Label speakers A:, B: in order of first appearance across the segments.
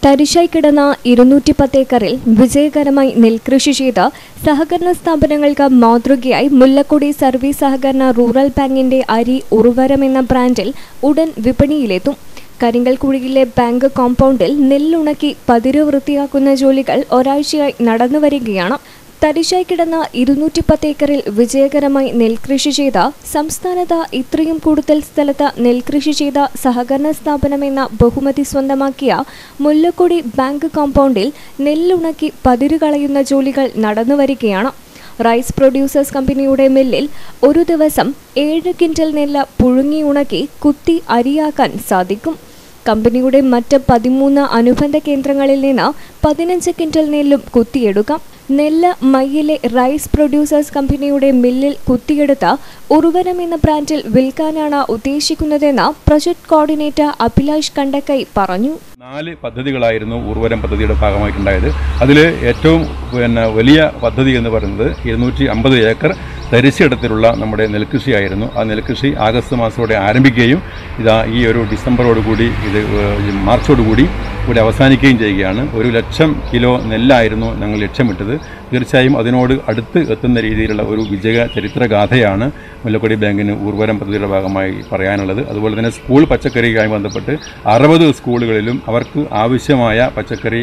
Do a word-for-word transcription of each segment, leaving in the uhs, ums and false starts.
A: തരിശായി കിടന്ന ഇരുന്നൂറ്റി പത്ത് ഏക്കറിൽ വിജയകരമായി നെൽകൃഷി ചെയ്ത സഹകരണ സ്ഥാപനങ്ങൾക്ക് മാതൃകയായി മുല്ലക്കൊടി സർവീസ് സഹകരണ റൂറൽ ബാങ്കിന്റെ അരി ഉറുവരം എന്ന ബ്രാൻഡിൽ ഉടൻ വിപണിയിലെത്തും. കരിങ്കൽക്കുഴിയിലെ ബാങ്ക് കോമ്പൗണ്ടിൽ നെല്ലുണക്കി പതിര് വൃത്തിയാക്കുന്ന ജോലികൾ ഒരാഴ്ചയായി നടന്നുവരികയാണ്. തരിശായി കിടന്ന ഇരുന്നൂറ്റി പത്ത് ഏക്കറിൽ വിജയകരമായി നെൽകൃഷി ചെയ്ത സംസ്ഥാനത്ത് ഇത്രയും കൂടുതൽ സ്ഥലത്ത് നെൽകൃഷി ചെയ്ത സഹകരണ സ്ഥാപനമെന്ന ബഹുമതി സ്വന്തമാക്കിയ മുല്ലക്കൊടി ബാങ്ക് കോമ്പൗണ്ടിൽ നെല്ലുണക്കി പതിര് കളയുന്ന ജോലികൾ നടന്നുവരികയാണ്. റൈസ് പ്രൊഡ്യൂസേഴ്സ് കമ്പനിയുടെ മില്ലിൽ ഒരു ദിവസം ഏഴ് ക്വിന്റൽ നെല്ല് പുഴുങ്ങി ഉണക്കി കുത്തി അരിയാക്കാൻ സാധിക്കും. കമ്പനിയുടെ മറ്റ് പതിമൂന്ന് അനുബന്ധ കേന്ദ്രങ്ങളിൽ നിന്ന് പതിനഞ്ച് ക്വിന്റൽ നെല്ലും കുത്തിയെടുക്കാം. നെല്ല് മയ്യിലെ റൈസ് പ്രൊഡ്യൂസേഴ്സ് കമ്പനിയുടെ മില്ലിൽ കുത്തിയെടുത്ത ഉറുവരം എന്ന ബ്രാൻഡിൽ വിൽക്കാനാണ് ഉദ്ദേശിക്കുന്നതെന്ന് പ്രൊജക്ട് കോർഡിനേറ്റർ അഭിലാഷ് കണ്ടക്കൈ പറഞ്ഞു.
B: നാല് പദ്ധതികളായിരുന്നു ഉറുവരം പദ്ധതിയുടെ ഭാഗമായിട്ടുണ്ടായത്. അതിൽ ഏറ്റവും പിന്നെ വലിയ പദ്ധതി എന്ന് പറയുന്നത് ഇരുന്നൂറ്റി അമ്പത് ഏക്കർ തരിശിടത്തിലുള്ള നമ്മുടെ നെൽകൃഷിയായിരുന്നു. ആ നെൽകൃഷി ആഗസ്റ്റ് മാസത്തോടെ ആരംഭിക്കുകയും ഇതാ ഈ ഒരു ഡിസംബറോടുകൂടി ഇത് മാർച്ചോടുകൂടി ഇവിടെ അവസാനിക്കുകയും ചെയ്യുകയാണ്. ഒരു ലക്ഷം കിലോ നെല്ലായിരുന്നു ഞങ്ങൾ ലക്ഷ്യമിട്ടത്. തീർച്ചയായും അതിനോട് അടുത്ത് എത്തുന്ന രീതിയിലുള്ള ഒരു വിജയ ചരിത്രഗാഥയാണ് മുല്ലക്കൊടി ബാങ്കിന് ഉറുവരം പദ്ധതിയുടെ ഭാഗമായി പറയാനുള്ളത്. അതുപോലെ തന്നെ സ്കൂൾ പച്ചക്കറിയുമായി ബന്ധപ്പെട്ട് അറുപത് സ്കൂളുകളിലും അവർക്ക് ആവശ്യമായ പച്ചക്കറി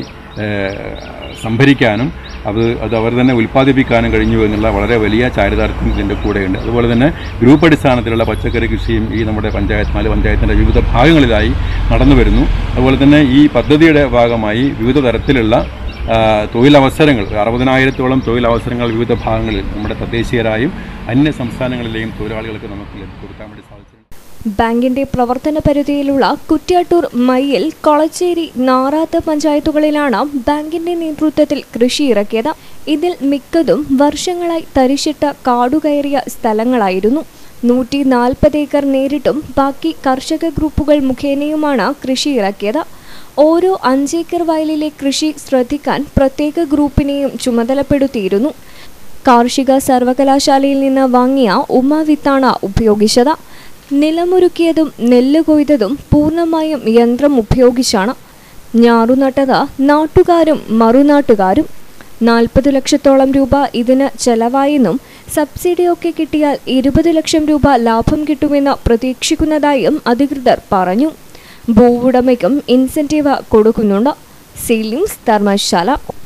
B: സംഭരിക്കാനും അത് അത് അവർ തന്നെ ഉൽപ്പാദിപ്പിക്കാനും കഴിഞ്ഞു എന്നുള്ള വളരെ വലിയ ചാരിതാർത്ഥ്യം ഇതിൻ്റെ കൂടെയുണ്ട്. അതുപോലെ തന്നെ ഗ്രൂപ്പ് അടിസ്ഥാനത്തിലുള്ള പച്ചക്കറി കൃഷിയും ഈ നമ്മുടെ പഞ്ചായത്ത് നാല് പഞ്ചായത്തിൻ്റെ വിവിധ ഭാഗങ്ങളിലായി നടന്നു വരുന്നു. അതുപോലെ തന്നെ ഈ പദ്ധതിയുടെ ഭാഗമായി വിവിധ തരത്തിലുള്ള തൊഴിലവസരങ്ങൾ അറുപതിനായിരത്തോളം തൊഴിലവസരങ്ങൾ വിവിധ ഭാഗങ്ങളിൽ നമ്മുടെ തദ്ദേശീയരായും അന്യ സംസ്ഥാനങ്ങളിലെയും തൊഴിലാളികൾക്ക് നമുക്ക് കൊടുക്കാൻ വേണ്ടി സാധിച്ചിട്ടുണ്ട്.
A: ബാങ്കിന്റെ പ്രവർത്തന പരിധിയിലുള്ള കുറ്റ്യാട്ടൂർ, മയ്യിൽ, കൊളച്ചേരി, നാറാത്ത് പഞ്ചായത്തുകളിലാണ് ബാങ്കിന്റെ നേതൃത്വത്തിൽ കൃഷി ഇറക്കിയത്. ഇതിൽ മിക്കതും വർഷങ്ങളായി തരിശിട്ട കാടുകയറിയ സ്ഥലങ്ങളായിരുന്നു. നൂറ്റി നാൽപ്പത് ഏക്കർ നേരിട്ടും ബാക്കി കർഷക ഗ്രൂപ്പുകൾ മുഖേനയുമാണ് കൃഷി ഇറക്കിയത്. ഓരോ അഞ്ചേക്കർ വയലിലെ കൃഷി ശ്രദ്ധിക്കാൻ പ്രത്യേക ഗ്രൂപ്പിനെയും ചുമതലപ്പെടുത്തിയിരുന്നു. കാർഷിക സർവകലാശാലയിൽ നിന്ന് വാങ്ങിയ ഉമ വിത്താണ് ഉപയോഗിച്ചത്. നിലമൊരുക്കിയതും നെല്ല് കൊയ്തതും പൂർണ്ണമായും യന്ത്രം ഉപയോഗിച്ചാണ്. ഞാറുനട്ടത് നാട്ടുകാരും മറുനാട്ടുകാരും. നാൽപ്പത് ലക്ഷത്തോളം രൂപ ഇതിന് ചെലവായെന്നും സബ്സിഡിയൊക്കെ കിട്ടിയാൽ ഇരുപത് ലക്ഷം രൂപ ലാഭം കിട്ടുമെന്ന് പ്രതീക്ഷിക്കുന്നതായും അധികൃതർ പറഞ്ഞു. ഭൂവുടമയ്ക്കും ഇൻസെന്റീവ് കൊടുക്കുന്നുണ്ട്. സീലിംഗ്സ് ധർമ്മശാല.